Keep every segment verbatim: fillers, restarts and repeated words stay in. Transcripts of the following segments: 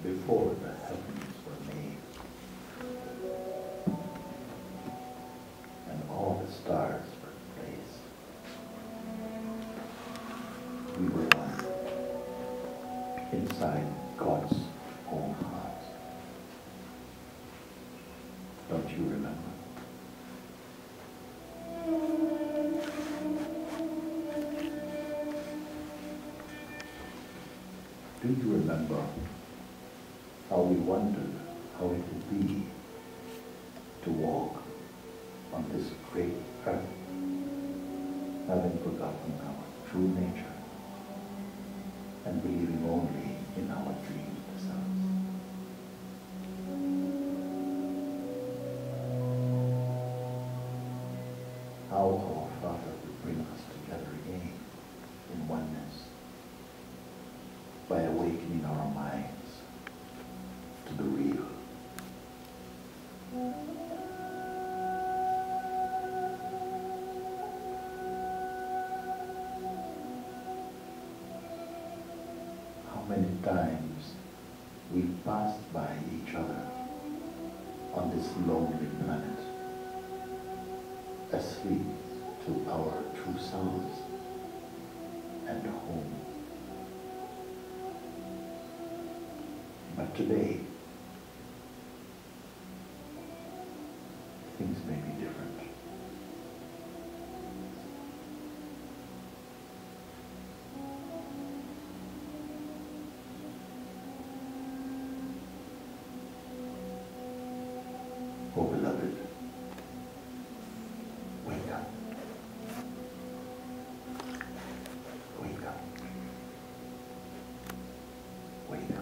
before the heavens were made, and all the stars were placed. We were one, inside God's own heart. Don't you remember? Do you remember how we wondered how it would be to walk on this great earth, having forgotten our true nature and believing only in our dreamed selves? How our Father would bring us together again in oneness by awakening our minds to the real. How many times we passed by each other on this lonely planet, asleep to our true selves and home. But today, things may be different. Oh, beloved, wake up. Wake up. Wake up.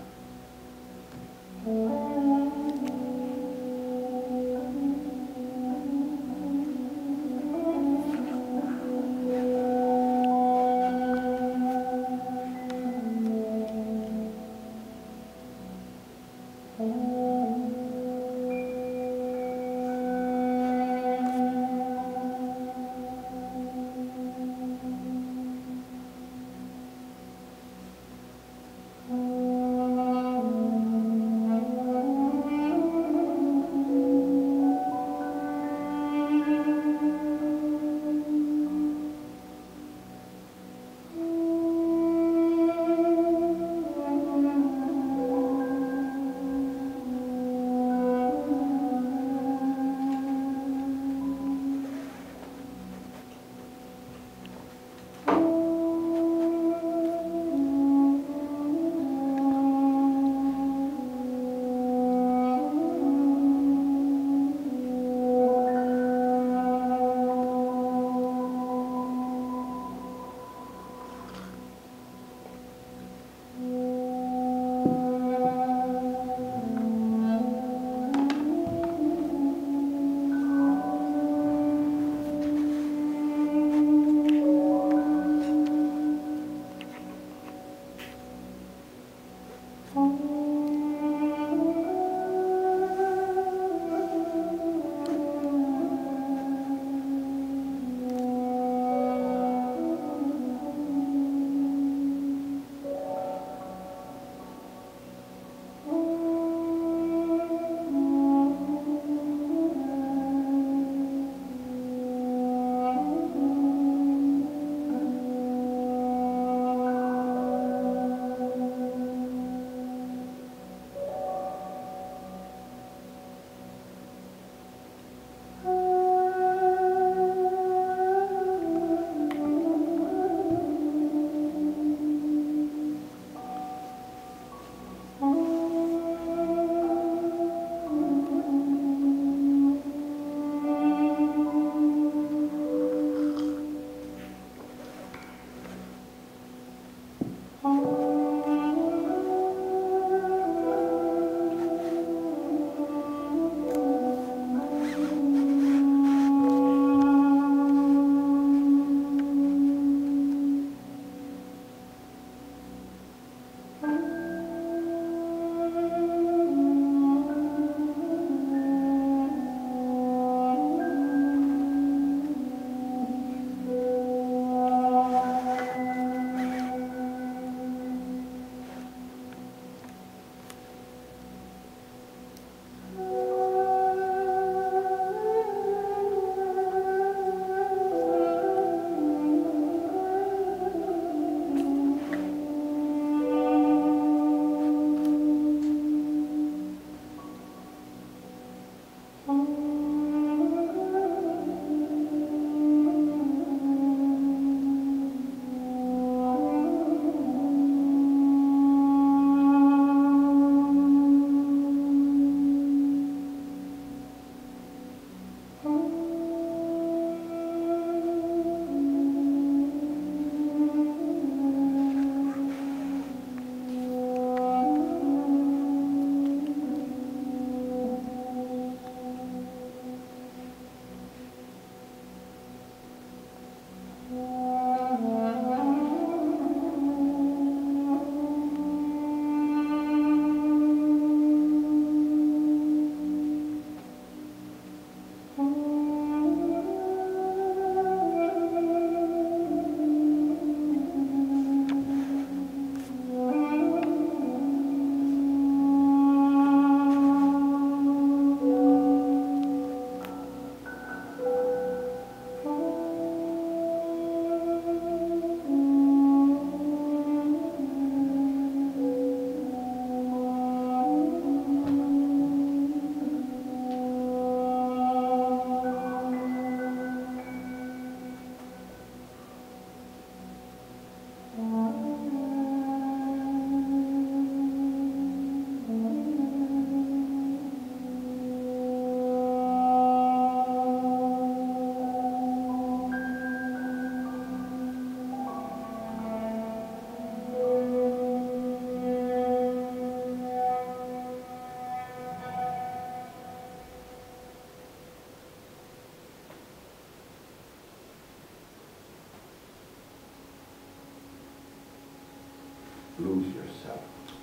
lose yourself.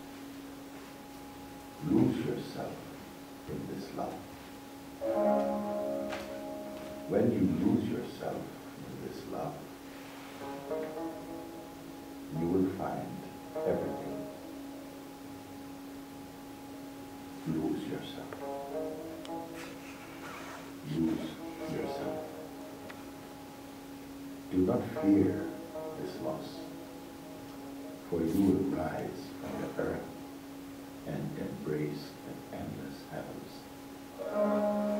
Lose yourself in this love. When you lose yourself in this love, you will find everything. Lose yourself. Lose yourself. Do not fear this loss, for you will rise from the earth and embrace the endless heavens.